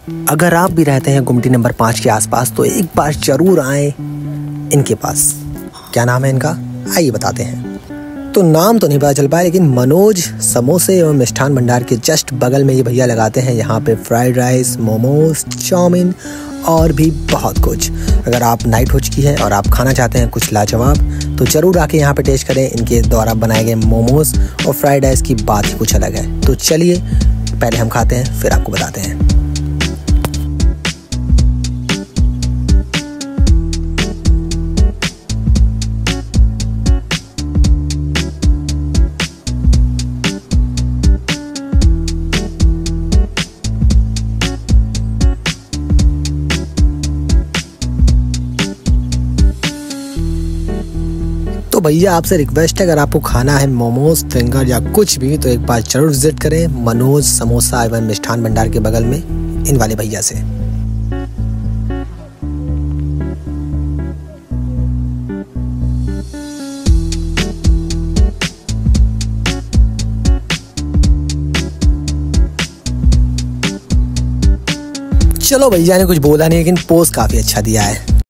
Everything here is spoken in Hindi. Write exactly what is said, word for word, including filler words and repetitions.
अगर आप भी रहते हैं गुमटी नंबर पाँच के आसपास तो एक बार जरूर आए इनके पास। क्या नाम है इनका, आइए बताते हैं। तो नाम तो नहीं पता चल पाया, लेकिन मनोज समोसे एवं मिष्ठान भंडार के जस्ट बगल में ये भैया लगाते हैं यहाँ पे फ्राइड राइस, मोमोज, चाउमीन और भी बहुत कुछ। अगर आप नाइट हो चुकी है और आप खाना चाहते हैं कुछ लाजवाब तो ज़रूर आके यहाँ पे टेस्ट करें। इनके द्वारा बनाए गए मोमोज और फ्राइड राइस की बात ही कुछ अलग है। तो चलिए पहले हम खाते हैं फिर आपको बताते हैं। तो भैया आपसे रिक्वेस्ट है, अगर आपको खाना है मोमोज, फिंगर या कुछ भी तो एक बार जरूर विजिट करें मनोज समोसा एवं मिष्ठान भंडार के बगल में इन वाले भैया से। चलो भैया ने कुछ बोला नहीं, लेकिन पोस्ट काफी अच्छा दिया है।